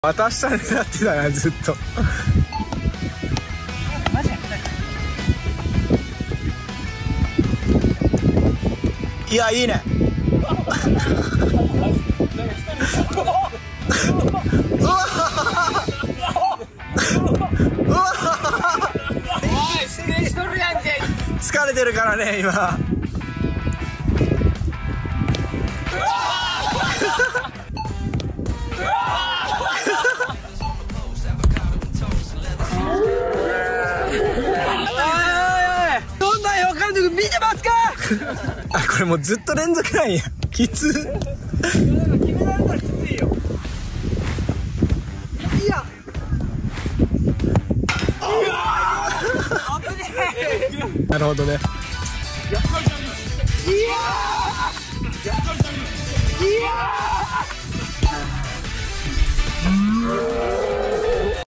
渡したねやってたなずっと。いやいいね。疲れてるからね今。 どんなよ監督見てますか？ あ、これもうずっと連続なんや。きつ。 決められたらきついよ。いや。危ねえ。 なるほどね。 いや。いや。